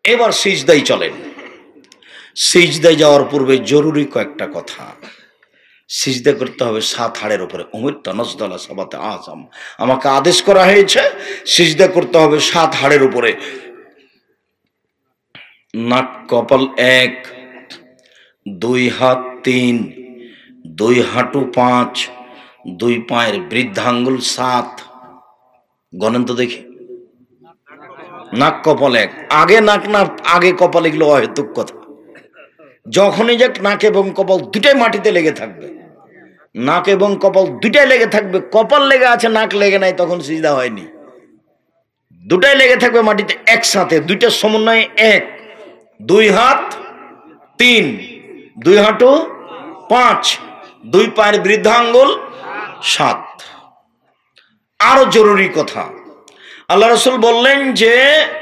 এবার সিজদায় চলেন। সিজদায় যাওয়ার পূর্বে জরুরি কয়েকটা কথা। সিজদা করতে হবে 7 হাড়ের উপরে। উমিরতু নাসদালা সাবাতে আযম, আমাকে আদেশ করা হয়েছে সিজদা করতে হবে 7 হাড়ের উপরে। নাক কপাল 1, 2 হাত 3, 2 হাঁটু 5, 2 পায়ের বৃদ্ধাঙ্গুল 7। গণেন তো দেখি। নাক কপাল 1, আগে নাক না আগে কপাল, এগুলো অহেতুক কথা। যখনই যাক নাক এবং কপাল দুটাই মাটিতে লেগে থাকবে। নাক এবং কপাল দুটাই লেগে থাকবে। কপাল লেগে আছে, নাক লেগে নাই, তখন সিজদা হয়নি। দুটাই লেগে থাকবে মাটিতে একসাথে, দুইটার সমন্বয়ে 1। 2 হাত 3, 2 হাঁটু 5, 2 পায়ের বৃদ্ধাঙ্গুল 7। আরো জরুরি কথা, আল্লাহ রাসূল বললেন যে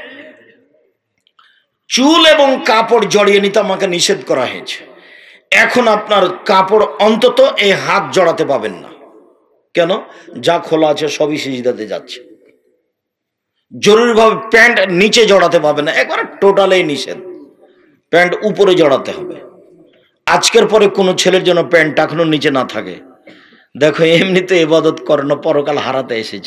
চুল এবং কাপড় জড়িয়ে নিতে আমাকে নিষেধ করা হয়েছে। এখন আপনার কাপড় অন্তত এই হাত জড়াতে পাবেন না। কেন? যা খোলা আছে সবই সিজদাতে যাচ্ছে। জরুরিভাবে প্যান্ট নিচে জড়াতে পাবেন না, একবারে টোটালেই নিষেধ। প্যান্ট উপরে জড়াতে হবে। আজকের পরে কোনো ছেলের জন্য প্যান্ট এখনো নিচে না থাকে। দেখো, এমনিতে ইবাদত করো না, পরকাল হারাতে এসেছ।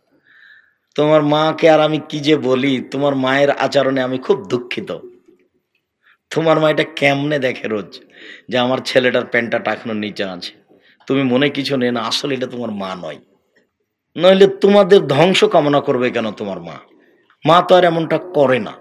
তোমার মাকে আর আমি কি যে বলি, তোমার মায়ের আচরণে আমি খুব দুঃখিত। তোমার মা এটা কেমনে দেখে রোজ যে আমার ছেলেটার প্যান্টটা এখনো নিচে আছে। তুমি মনে কিছু নেই না, আসলে এটা তোমার মা নয়। নইলে তোমাদের ধ্বংস কামনা করবে কেন তোমার মা? মা তো আর এমনটা করে না।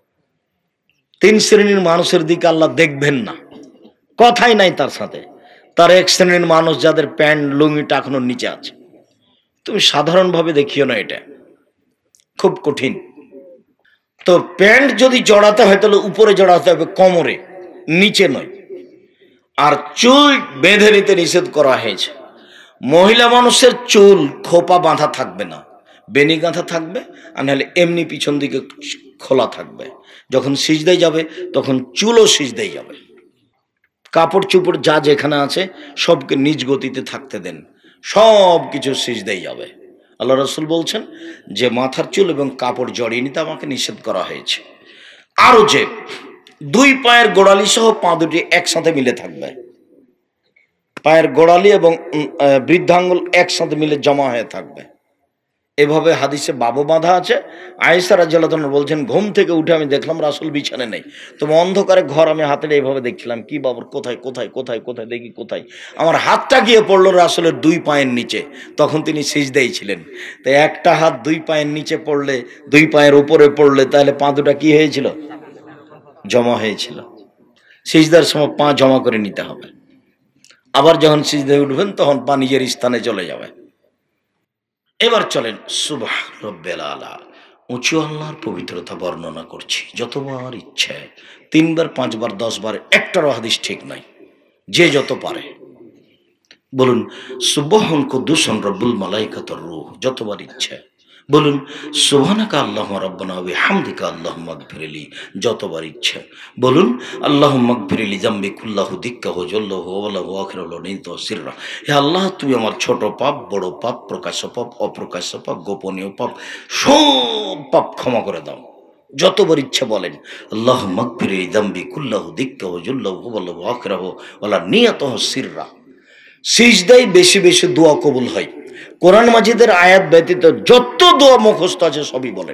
3 শ্রেণীর মানুষের দিকে আল্লাহ দেখবেন না, কথাই নাই তার সাথে। তার 1 শ্রেণীর মানুষ যাদের প্যান্ট লুঙ্গিটা এখনো নিচে আছে। তুমি সাধারণভাবে দেখিও না, এটা খুব কঠিন। তো প্যান্ট যদি জড়াতে হয় তাহলে উপরে জড়াতে হবে, কোমরে, নিচে নয়। আর চুল বেঁধে নিতে নিষেধ করা হয়েছে। মহিলা মানুষের চুল খোপা বাঁধা থাকবে না, বেনি গাঁথা থাকবে, আর নাহলে এমনি পিছন দিকে খোলা থাকবে। যখন সিজদায় যাবে তখন চুলও সিজদায় যাবে। কাপড় চোপড় যা যেখানে আছে সবকে নিজ গতিতে থাকতে দেন, সব কিছু সিজদায় যাবে। আল্লাহ রাসূল বলছেন যে মাথার চুল এবং কাপড় জড়িয়ে নিতে আমাকে নিষেধ করা হয়েছে। আরো যে 2 পায়ের গোড়ালি সহ পা দুটি একসাথে মিলে থাকবে। পায়ের গোড়ালি এবং বৃদ্ধাঙ্গুল একসাথে মিলে জমা হয়ে থাকবে। এভাবে হাদিসে বাবু বাঁধা আছে। আয়েশা রাদিয়াল্লাহু আনহা বলছেন, ঘুম থেকে উঠে আমি দেখলাম রাসূল বিছানায় নেই। তুমি অন্ধকারে ঘর, আমি হাতের এইভাবে দেখছিলাম, কি বাবুর কোথায় কোথায় কোথায় কোথায় দেখি কোথায়। আমার হাতটা গিয়ে পড়লো রাসূলের 2 পায়ের নিচে। তখন তিনি সিজদায় ছিলেন। তাই একটা হাত 2 পায়ের নিচে পড়লে, 2 পায়ের উপরে পড়লে, তাহলে পা দুটা কি হয়েছিল? জমা হয়েছিল। সিজদার সময় পা জমা করে নিতে হবে। আবার যখন সিজদায় উঠবেন তখন পা নিজের স্থানে চলে যাবে। এবার চলেন সুবহান রাব্বিল আলা, উঁচু আল্লাহর পবিত্রতা বর্ণনা করছি যতবার ইচ্ছে, 3 বার 5 বার 10 বার, একটারও হাদিস ঠিক নাই। যে যত পারে বলুন সুবহান কুদ্দুসুন রব্বুল মালাইকাতুর রূহ, যতবার ইচ্ছে বলুন সুবহানাকা আল্লাহুম্মা রাব্বানা ওয়া বিহামদিকা আল্লাহুম্মা গফিরলি, যতবার ইচ্ছে বলুন আল্লাহুম্মা গফিরলি যামবি কুল্লাহু দিক্কাহু জল্লাহু ওয়ালাহু আখিরাহু নিত সিররা। হে আল্লাহ, তুমি আমার ছোট পাপ, বড় পাপ, প্রকাশ্য পাপ, অপ্রকাশ্য পাপ, গোপনীয় পাপ, সব পাপ ক্ষমা করে দাও। যতবার ইচ্ছে বলেন আল্লাহুম্মা গফিরলি যামবি কুল্লাহু দিক্কাহু জল্লাহু ওয়ালাহু আখিরাহু ওয়ালা নিয়াতুহু সিররা। সিজদায় বেশি বেশি দোয়া কবুল হয়। কোরআন মাজিদের আয়াত ব্যতীত যত দোয়া মুখস্থ আছে সবই বলেন।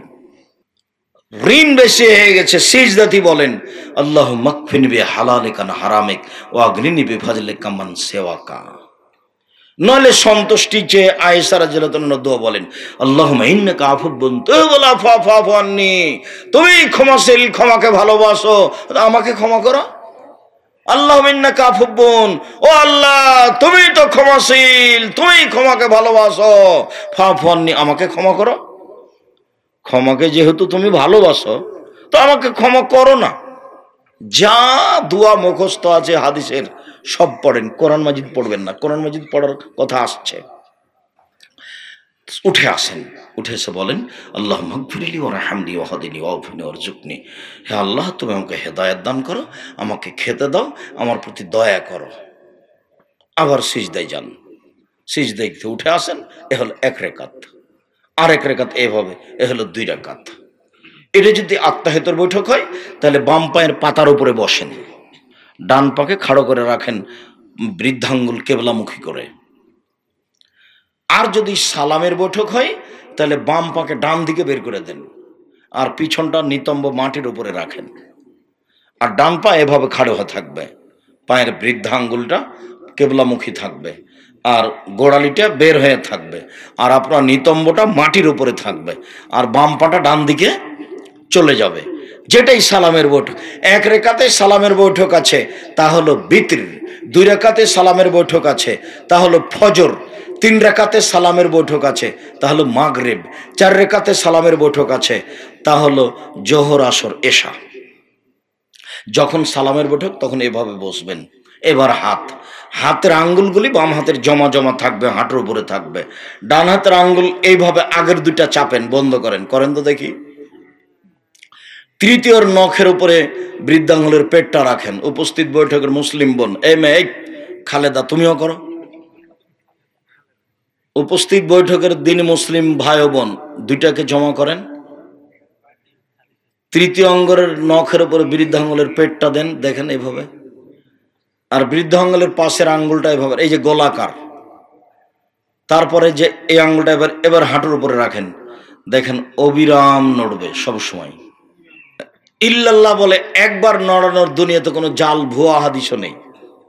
ঋণ বেশি হয়ে গেছে, সিজদাতি বলেন আল্লাহুম্মা কফিনি বিহালালিকা আন হারামিক ওয়া আগনিনি বিফাজলিকা মান সিওয়াকা। নইলে সন্তুষ্টি চেয়ে আয়েশা রাদিয়াল্লাহু আনহা দোয়া বলেন আল্লাহুম্মা ইন্নাকা আফুবুন তুহিব্বুল আফওয়া ফা'ফু আন্নি, তুমি ক্ষমাশীল, ক্ষমাকে ভালোবাসো, আমাকে ক্ষমা করো। আল্লাহুম্মা ইন্নাকা আফুবুন, ও আল্লাহ তুমি তো ক্ষমাশীল, তুমি ক্ষমাকে ভালোবাসো, ফা'ফু আন্নি, আমাকে ক্ষমা করো। ক্ষমাকে যেহেতু তুমি ভালোবাসো তো আমাকে ক্ষমা করো না। যা দোয়া মুখস্থ আছে হাদিসের সব পড়েন, কোরআন মাজিদ পড়বেন না। কোরআন মাজিদ পড়ার কথা আসছে। উঠে আসেন, উঠে এসে বলেন আল্লাহুম্মা গফিরলি ওয়ারহামনি ওয়াহদিনি ওয়াফিনি ওয়ারজুকনি। হে আল্লাহ, তুমি আমাকে হেদায়েত দান করো, আমাকে খেতে দাও, আমার প্রতি দয়া করো। আবার সিজদায় যান, সিজদায় উঠে আসেন। এ হলো 1 রাকাত। আর 1 রাকাত এভাবে, এ হলো 2 রাকাত। এটা যদি আত্মাহিতর বৈঠক হয় তাহলে বাম পায়ের পাতার উপরে বসেন, ডান পাকে খাড়ো করে রাখেন বৃদ্ধাঙ্গুল কেবলামুখী করে। আর যদি সালামের বৈঠক হয় তাহলে বাম পাকে ডান দিকে বের করে দেন আর পিছনটা নিতম্ব মাটির উপরে রাখেন, আর ডান পা এভাবে খাড়ো হয়ে থাকবে, পায়ের বৃদ্ধাঙ্গুলটা কেবলামুখী থাকবে আর গোড়ালিটা বের হয়ে থাকবে, আর আপনার নিতম্বটা মাটির উপরে থাকবে, আর বাম পাটা ডান দিকে চলে যাবে। যেটাই সালামের বৈঠক। এক রেখাতে সালামের বৈঠক আছে তা হলো বিতর, 2 রেখাতে সালামের বৈঠক আছে তা হলো ফজর, 3 রেখাতে সালামের বৈঠক আছে তা হলো মাগরিব, 4 রেখাতে সালামের বৈঠক আছে তা হলো জোহর, আসর, এশা। যখন সালামের বৈঠক তখন এভাবে বসবেন। এবার হাতের আঙ্গুলগুলি বাম হাতের জমা জমা থাকবে, হাঁটুর উপরে থাকবে। ডান হাতের আঙ্গুল এইভাবে আগের 2টা চাপেন, বন্ধ করেন তো দেখি। তৃতীয় নখের উপরে বৃদ্ধাঙ্গুলের পেটটা রাখেন। উপস্থিত বৈঠকের মুসলিম বোন, এই খালেদা তুমিও করো। উপস্থিত বৈঠকের দিন মুসলিম ভাই বোন 2টাকে জমা করেন। তৃতীয় অঙ্গের নখের উপরে বৃদ্ধাঙ্গুলের পেটটা দেন, দেখেন এইভাবে। আর বৃদ্ধাঙ্গুলের পাশের আঙ্গুলটা এভাবে, এই যে গোলাকার। তারপরে যে এই আঙ্গুলটা এবার হাঁটুর উপরে রাখেন, দেখেন অবিরাম নড়বে সব সময়। ইল্লাল্লাহ বলে একবার নড়ানোর দুনিয়াতে কোনো জাল ভুয়া হাদিসও নেই।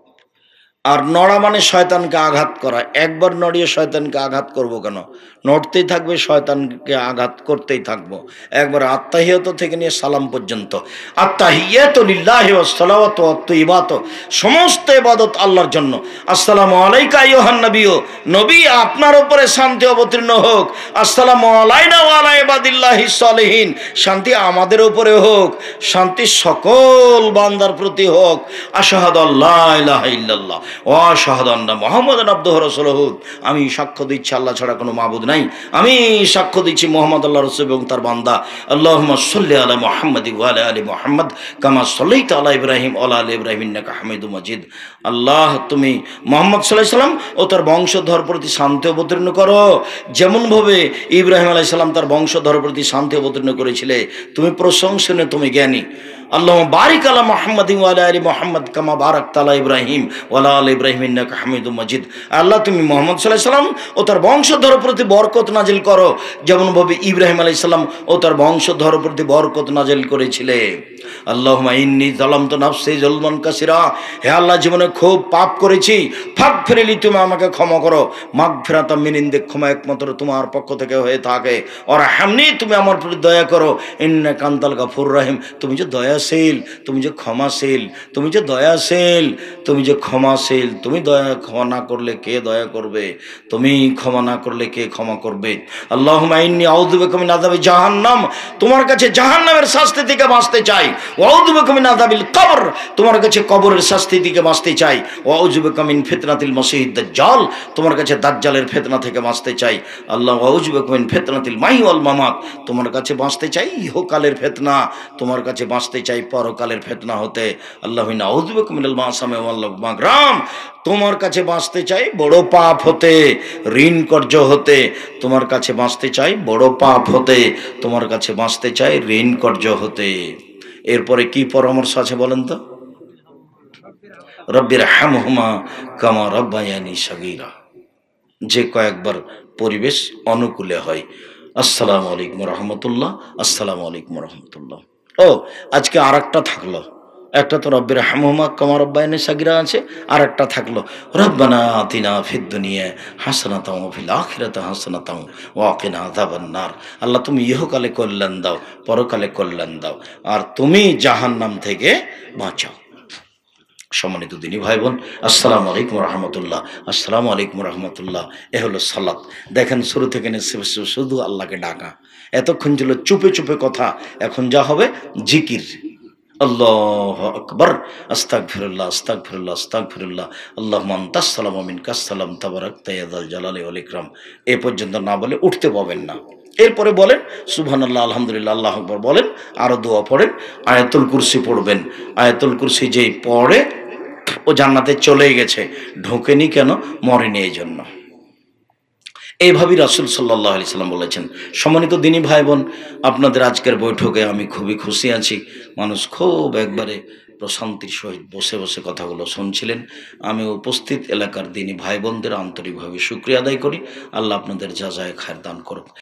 আর নড়া মানে শয়তানকে আঘাত করা। একবার নড়িয়ে শয়তানকে আঘাত করব কেন? নড়তেই থাকবে, শয়তানকে আঘাত করতেই থাকবো। একবার আত্তাহিয়াত থেকে নিয়ে সালাম পর্যন্ত, আত্তাহিয়াতু লিল্লাহি ওয়াস সালাওয়াতু ওয়াত তাইয়িবাত, সমস্ত ইবাদত আল্লাহর জন্য। আসসালামু আলাইকা আইয়ুহান নবিয়্যু, নবী আপনার উপরে শান্তি অবতীর্ণ হোক। আসসালামু আলাইনা ওয়া আলা ইবাদিল্লাহিস সালিহিন, শান্তি আমাদের উপরে হোক, শান্তি সকল বান্দার প্রতি হোক। আশহাদু আল্লা ইলাহা ইল্লাল্লাহ ওয়া আশহাদু আন্না মুহাম্মাদান আবদুহু রাসূলুহু, আমি সাক্ষ্য দিচ্ছি আল্লাহ ছাড়া কোনো মাবুদ নাই, আমি সাক্ষ্য দিচ্ছি মুহাম্মদ আল্লাহর রাসূল এবং তার বান্দা। আল্লাহুম্মা সাল্লি আলা মুহাম্মাদ ওয়া আলা আলি মুহাম্মাদ কামা সাল্লাইতা আলা ইব্রাহিম ওয়া আলা আলি ইব্রাহিম ইন্নাকা হামিদুম মাজিদ। আল্লাহ তুমি মুহাম্মদ সাল্লাল্লাহু আলাইহি সাল্লাম ও তার বংশধর প্রতি শান্তি অবতীর্ণ করো, যেমন ভাবে ইব্রাহিম আলাইহিস সালাম তার বংশধর প্রতি শান্তি অবতীর্ণ করেছিলে। তুমি প্রশংসনীয়, তুমি জ্ঞানী। আল্লাহুম্মা বারিক আলা মুহাম্মাদিন ওয়া আলা আলি মুহাম্মাদ কামা বারাকতা আলা ইব্রাহিম ওয়া আলা আলি ইব্রাহিম ইন্নাকা হামিদুম মাজিদ। আল্লাহ তুমি মুহাম্মদ সাল্লাল্লাহু আলাইহি সাল্লাম ও তার বংশধর প্রতি বরকত নাজিল করো, যেমন ভাবে ইব্রাহিম আলাইহিস সালাম ও তার বংশধর প্রতি বরকত নাজিল করেছিলে। আল্লাহুম্মা ইন্নী যালামতু নাফসি যুলমান কাসীরা, হে আল্লাহ জীবনে খুব পাপ করেছি, ফাগফিরলি, তুমি আমাকে ক্ষমা করো। মাগফিরাতাম মিন ইনদিক, ক্ষমা একমাত্র তোমার পক্ষ থেকে হয়ে থাকে। ওয়ারহামনি, তুমি আমার প্রতি দয়া করো। ইন্নাকা আনতাল গাফুরুর রহিম, তুমি যে দয়াশীল, তুমি যে ক্ষমাশীল, তুমি যে দয়াশীল, তুমি যে ক্ষমাশীল। তুমি ক্ষমা না করলে কে দয়া করবে? তুমি ক্ষমা না করলে কে ক্ষমা করবে? আল্লাহুম্মা ইন্নী আউযু বিকা মিন আযাবি জাহান্নাম, তোমার কাছে জাহান্নামের শাস্তি থেকে বাঁচতে চাই। ওয়া আউযু বিকা মিন আযাবিল কবর, তোমার কাছে কবরের শাস্তি থেকে বাঁচতে চাই। ওয়া আউযু বিকা মিন ফিতনাতিল মাসিহিদ দাজ্জাল, তোমার কাছে দাজ্জালের ফিতনা থেকে বাঁচতে চাই। আল্লাহ ওয়া আউযু বিকা মিন ফিতনাতিল মাহি ওয়াল মামাত, তোমার কাছে বাঁচতে চাই ইহকালের ফিতনা, তোমার কাছে বাঁচতে চাই পরকালের ফিতনা হতে। আল্লাহুম্মা আউযু বিকা মিনাল মাসামি ওয়াল মাগরাম, তোমার কাছে বাঁচতে চাই বড় পাপ হতে, ঋণ কর্য হতে। তোমার কাছে বাঁচতে চাই বড় পাপ হতে, তোমার কাছে বাঁচতে চাই ঋণ কর্য হতে। এরপরে কি পরামর্শ আছে বলেন তো? রব্বির হামহুমা কামা রাব্বায়ানি সাগীরা, যে কয়েকবার পরিবেশ অনুকূলে হয়। আসসালামু আলাইকুম রহমতুল্লাহ, আসসালামু আলাইকুম রহমতুল্লাহ। ও আজকে আর একটা থাকলো, একটা তো রব্বির হামহুমা কামা রাব্বায়ানি সাগীরা আছে, আর একটা থাকলো রব্বানা আতিনা ফিদ দুনিয়া হাসানাতাও ওয়া ফিল আখিরাতি হাসানাতাও ওয়া কিনা আযাবান নার। আল্লাহ তুমি ইহকালে কল্যাণ দাও, পরকালে কল্যাণ দাও, আর তুমি জাহান্নাম থেকে বাঁচাও। সম্মানিত দিনী ভাই বোন, আসসালামু আলাইকুম রহমতুল্লাহ, আসসালামু আলাইকুম রহমতুল্লাহ। এ হলো সালাত। দেখেন শুরু থেকে শুধু আল্লাহকে ডাকা, এতক্ষণ ছিল চুপে চুপে কথা, এখন যা হবে জিকির। আল্লাহু আকবার, আস্তাগফিরুল্লাহ, আস্তাগফিরুল্লাহ, আস্তাগফিরুল্লাহ, আল্লাহুম্মা আনতাস সালাম ওয়া মিনকাস সালাম তাবারাকতা ইয়া যাল জালালি ওয়াল ইকরাম। এ পর্যন্ত না বলে উঠতে পাবেন না। এরপরে বলেন সুবহানাল্লাহ, আলহামদুলিল্লাহ, আল্লাহু আকবার বলেন, আরো দোয়া পড়েন, আয়াতুল কুরসি পড়বেন। আয়াতুল কুরসি যেই পড়ে ও জান্নাতে চলে গেছে, ঢোকেনি কেন? মরেনি এই জন্য। এইভাবেই রাসূল সাল্লাল্লাহু আলাইহি সাল্লাম বলেছেন। সম্মানিত দিনী ভাই বোন, আপনাদের আজকের বৈঠকে আমি খুবই খুশি আছি। মানুষ খুব একবারে প্রশান্তির সহিত বসে বসে কথাগুলো শুনছিলেন। আমি উপস্থিত এলাকার দিনী ভাই বোনদের আন্তরিকভাবে শুকরিয়া আদায় করি। আল্লাহ আপনাদের যাজায় খায়ের দান করুক।